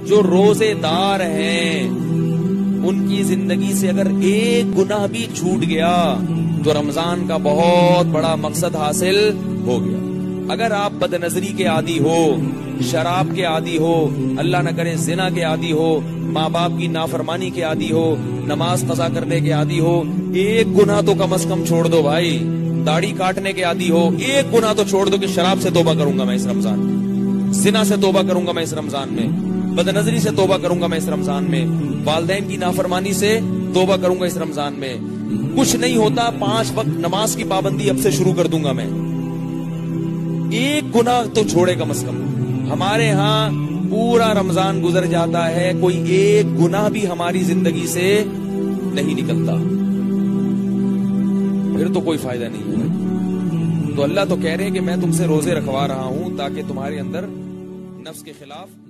جو روزے دار ہیں ان کی زندگی سے اگر ایک گناہ بھی چھوٹ گیا تو رمضان کا بہت بڑا مقصد حاصل ہو گیا. اگر آپ بد نظری کے عادی ہو، شراب کے عادی ہو، اللہ نہ کرے زنا کے عادی ہو، ماں باپ کی نافرمانی کے عادی ہو، نماز قضا کرنے کے عادی ہو، ایک گناہ تو کم از کم چھوڑ دو بھائی. داڑھی کاٹنے کے عادی ہو، ایک گناہ تو چھوڑ دو کہ شراب سے توبہ کروں گا میں اس رمضان میں، زنا سے توبہ کروں گا میں اس رمضان میں، بد نظری سے توبہ کروں گا میں اس رمضان میں، والدین کی نافرمانی سے توبہ کروں گا اس رمضان میں. کچھ نہیں ہوتا، 5 وقت نماز کی پابندی اب سے شروع کر دوں گا میں. ایک گناہ تو چھوڑے کم از کم. ہمارے ہاں پورا رمضان گزر جاتا ہے، کوئی ایک گناہ بھی ہماری زندگی سے نہیں نکلتا، پھر تو کوئی فائدہ نہیں ہے. تو اللہ تو کہہ رہے ہیں کہ میں تم سے روزے رکھوا رہا ہوں تاکہ تمہارے اندر نفس کے خلاف